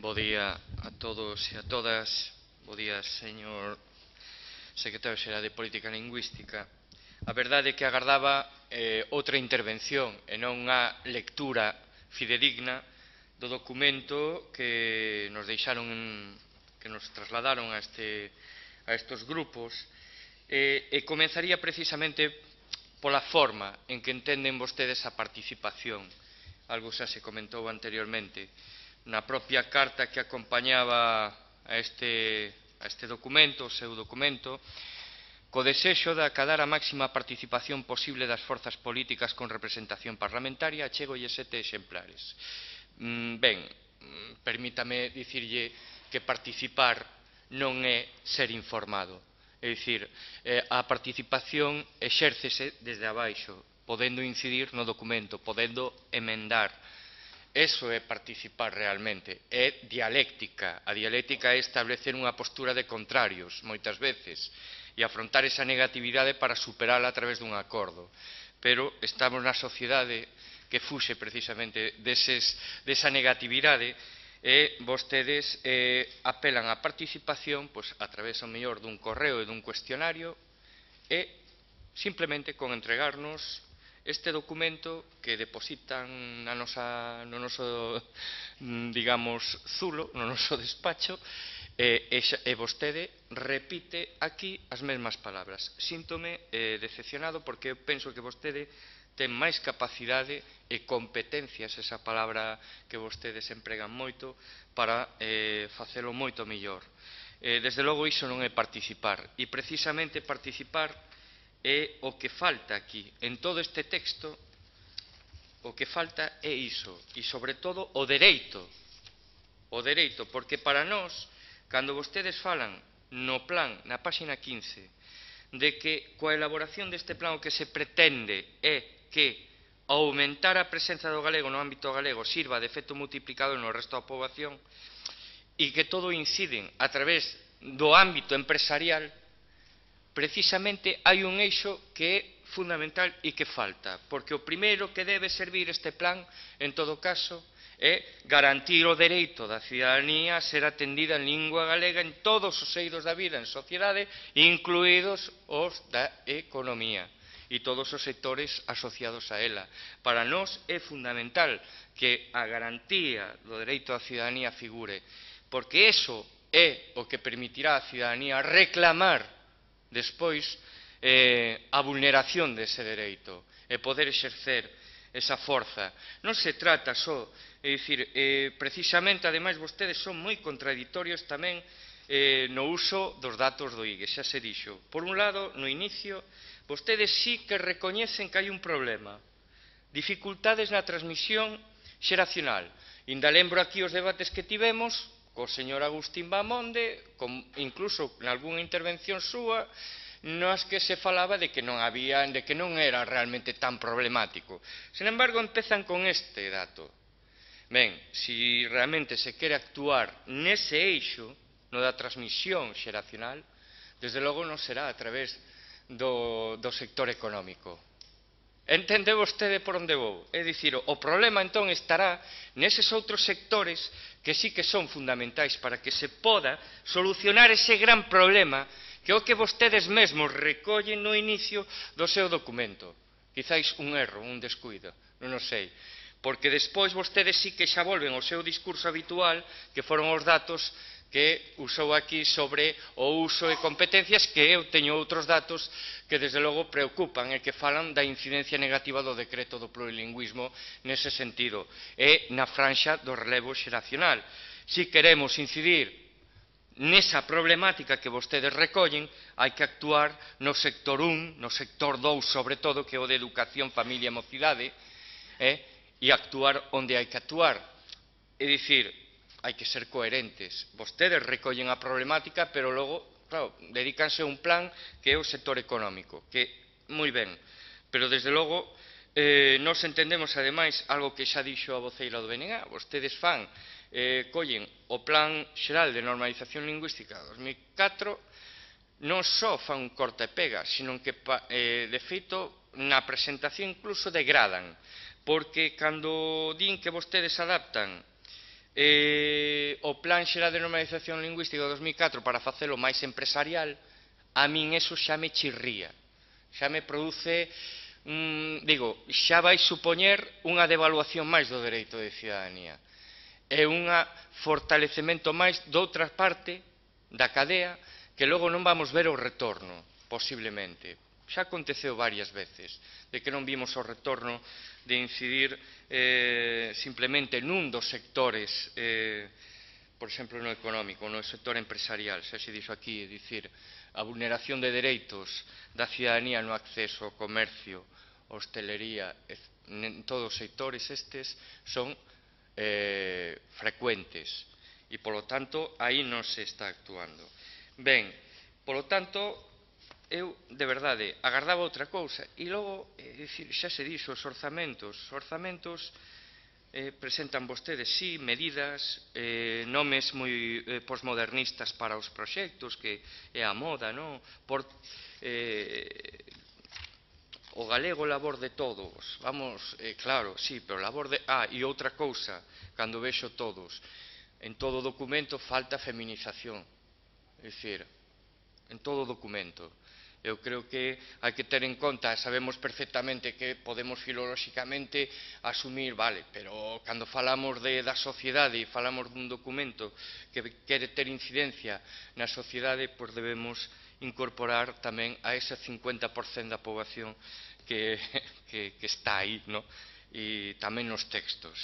Bo día a todos e a todas. Bo día, señor secretario xeral de Política Lingüística. A verdade é que agardaba outra intervención e non unha lectura fidedigna do documento que nos deixaron, que nos trasladaron a estes grupos, e comenzaría precisamente pola forma en que entenden vostedes a participación. Algo xa se comentou anteriormente. Na propia carta que acompañaba a este documento, o seu documento, co desexo de acadar a máxima participación posible das forzas políticas con representación parlamentaria, achégolles 7 exemplares. Ben, permítame dicirlle que participar non é ser informado. É dicir, a participación exércese desde abaixo, podendo incidir no documento, podendo emendar. Eso é participar realmente, é dialéctica. A dialéctica é establecer unha postura de contrarios, moitas veces, e afrontar esa negatividade para superala a través dun acordo. Pero estamos na sociedade que fuxe precisamente desa negatividade e vostedes apelan á participación a través, ao mellor, dun correo e dun cuestionario e simplemente con entregarnos este documento que depositan no noso, digamos, zulo, no noso despacho, e vostede repite aquí as mesmas palabras. Síntome decepcionado porque eu penso que vostede ten máis capacidade e competencias, esa palabra que vostedes empregan moito, para facelo moito mellor. Desde logo, iso non é participar. E precisamente participar é o que falta aquí. En todo este texto, o que falta é iso. E, sobre todo, o dereito. O dereito, porque para nós, cando vostedes falan no plan, na páxina 15, de que coa elaboración deste plan o que se pretende é que aumentar a presenza do galego no ámbito galego sirva de efecto multiplicador no resto da poboación e que todo inciden a través do ámbito empresarial, precisamente hai un eixo que é fundamental e que falta, porque o primeiro que debe servir este plan, en todo caso, é garantir o dereito da cidadanía a ser atendida en lingua galega en todos os eidos da vida en sociedade, incluídos os da economía e todos os sectores asociados a ela. Para nós é fundamental que a garantía do dereito da cidadanía figure, porque eso é o que permitirá á cidadanía reclamar despois a vulneración dese dereito e poder exercer esa forza. Non se trata só, é dicir, precisamente, ademais, vostedes son moi contraditorios tamén no uso dos datos do IGE, xa se dixo. Por un lado, no inicio, vostedes sí que recoñecen que hai un problema, dificultades na transmisión xeracional. Inda lembro aquí os debates que tivemos co señor Agustín Bamonde, incluso en algunha intervención súa, nas que se falaba de que non era realmente tan problemático. Sin embargo, empezan con este dato. Ben, se realmente se quere actuar nese eixo, no da transmisión xeracional, desde logo non será a través do sector económico. Entende vostede por onde vou? É dicir, o problema entón estará neses outros sectores que sí que son fundamentais para que se poda solucionar ese gran problema que é o que vostedes mesmos recollen no inicio do seu documento. Quizáis un erro, un descuido, non o sei. Porque despois vostedes sí que xa volven ao seu discurso habitual, que foron os datos que usou aquí sobre o uso e competencias, que eu teño outros datos que desde logo preocupan e que falan da incidencia negativa do decreto do plurilingüismo nese sentido, e na franxa do relevo xeracional. Se queremos incidir nesa problemática que vostedes recollen, hai que actuar no sector 1, no sector 2 sobre todo, que é o de educación, familia e mocidade, e actuar onde hai que actuar. É dicir, hai que ser coherentes. Vostedes recollen a problemática, pero logo, claro, dedícanse a un plan que é o sector económico, que, moi ben, pero desde logo, nos entendemos, ademais, algo que xa dixo a voceira do BNG, vostedes collen o Plan Xeral de Normalización Lingüística 2004, non só fan un corta e pega, sino que, de feito, na presentación incluso degradan, porque cando din que vostedes adaptan o o Plan Xeral de Normalización Lingüística de 2004 para facelo máis empresarial, a min eso xa me chirría, xa me produce, xa vai supoñer unha devaluación máis do dereito de cidadanía. É un fortalecemento máis doutra parte da cadea que logo non vamos ver o retorno, posiblemente. Xa aconteceu varias veces, de que non vimos o retorno de incidir simplemente nun dos sectores, por exemplo, no económico, no sector empresarial, xa se dixo aquí, é dicir, a vulneración de dereitos da cidadanía no acceso ao comercio, a hostelería, en todos os sectores estes son frecuentes e, polo tanto, aí non se está actuando. Ben, polo tanto, eu, de verdade, agardaba outra cousa. E logo, xa se dixo, os orzamentos presentan vostedes, sí, medidas, nomes moi posmodernistas para os proxectos, que é a moda, non? O galego labor de todos, vamos, claro, sí, pero labor de... e outra cousa, cando vexo todos, en todo documento falta feminización, é dicir, en todo documento. Eu creo que hai que ter en conta, sabemos perfectamente que podemos filolóxicamente asumir, vale, pero cando falamos da sociedade e falamos dun documento que quere ter incidencia na sociedade, pois debemos incorporar tamén a ese 50% da poboación que está aí, e tamén nos textos.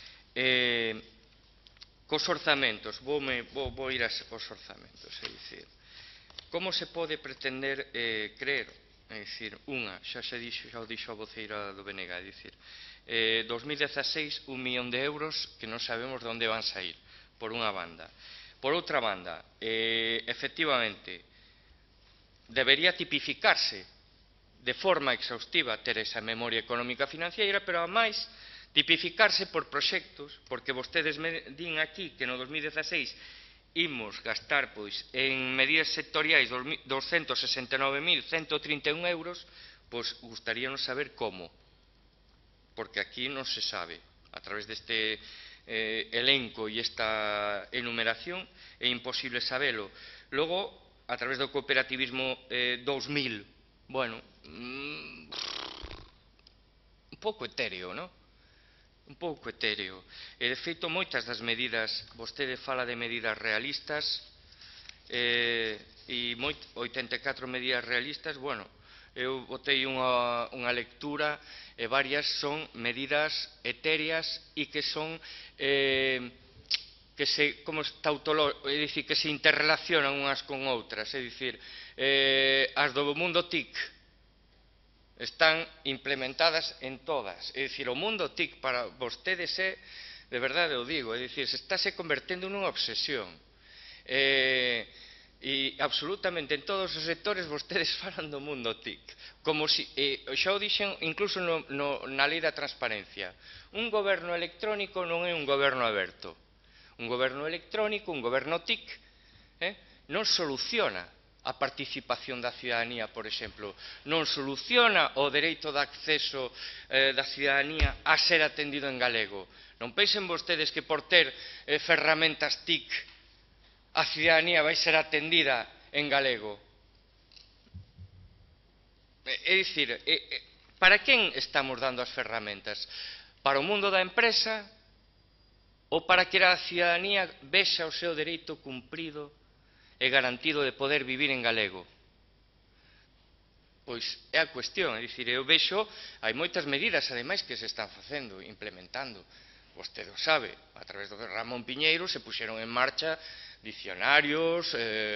Cos orzamentos, vou ir aos orzamentos, é dicir, como se pode pretender creer, é dicir, xa o dixo a voceira do BNG, é dicir, 2016, 1 millón de euros que non sabemos de onde van sair, por unha banda. Por outra banda, efectivamente, debería tipificarse de forma exhaustiva ter esa memoria económica financiera, pero ademais tipificarse por proxectos, porque vostedes me din aquí que no 2016 imos gastar en medidas sectoriais 269.131 euros, pois gustaríanos saber como, porque aquí non se sabe, a través deste elenco e esta enumeración é imposible sabelo. Logo, a través do cooperativismo 2000, bueno, un pouco etéreo, non? Un pouco etéreo. E, de feito, moitas das medidas, vostede fala de medidas realistas, e 84 medidas realistas, bueno, eu botei unha lectura e varias son medidas etéreas e que son que se interrelacionan unhas con outras, é dicir, as do mundo TIC están implementadas en todas, é dicir, o mundo TIC para vostedes é, de verdade o digo, é dicir, se estáse convertendo nunha obsesión, e absolutamente en todos os sectores vostedes falan do mundo TIC, como se, xa o dixen incluso na lei da transparencia, un goberno electrónico non é un goberno aberto. Un goberno electrónico, un goberno TIC, non soluciona a participación da cidadanía, por exemplo, non soluciona o dereito de acceso da cidadanía a ser atendido en galego. Non pensen vostedes que por ter ferramentas TIC a cidadanía vai ser atendida en galego. É dicir, para quen estamos dando as ferramentas? Para o mundo da empresa? Ou para que a cidadanía vexa o seu dereito cumprido e garantido de poder vivir en galego? Pois é a cuestión, é dicir, eu vexo, hai moitas medidas, ademais, que se están facendo, implementando. Vostede o sabe, a través do Ramón Piñeiro se puxeron en marcha dicionarios,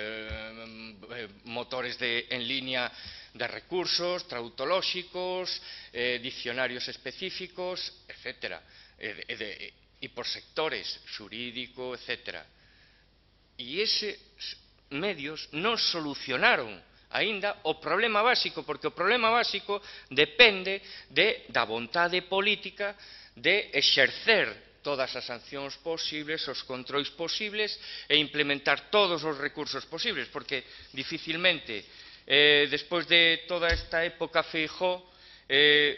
motores en línea de recursos, traductolóxicos, dicionarios específicos, etc. E por sectores, xurídico, etc. E eses medios non solucionaron aínda o problema básico, porque o problema básico depende da vontade política de exercer todas as sancións posibles, os controis posibles e implementar todos os recursos posibles, porque dificilmente, despois de toda esta época Feijóo,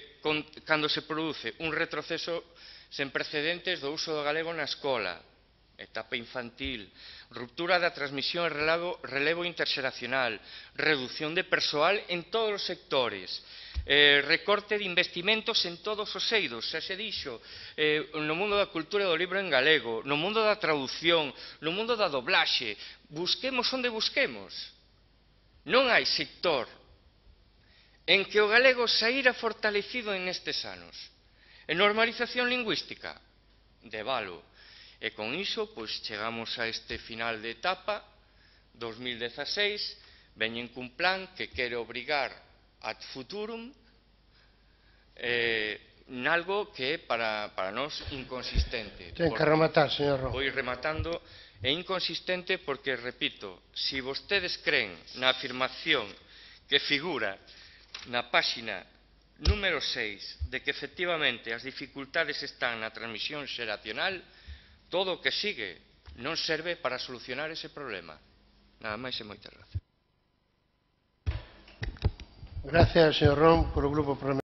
cando se produce un retroceso sen precedentes do uso do galego na escola, etapa infantil, ruptura da transmisión e relevo interxeracional, reducción de persoal en todos os sectores, recorte de investimentos en todos os eidos, xa se dixo, no mundo da cultura e do libro en galego, no mundo da traducción, no mundo da doblaxe, busquemos onde busquemos. Non hai sector en que o galego saíra fortalecido en estes anos. E normalización lingüística? De valo. E con iso, pois, chegamos a este final de etapa, 2016, veñen cun plan que quere obrigar ad futurum nalgo que é para nós inconsistente. Ten que rematar, señor Ron. Vou rematando. É inconsistente porque, repito, se vostedes creen na afirmación que figura na páxina número 6 de que efectivamente as dificultades están na transmisión xeracional, todo o que sigue non serve para solucionar ese problema. Nada máis e moitas gracias. Gracias, señor Ron, por o Grupo Parlamentario.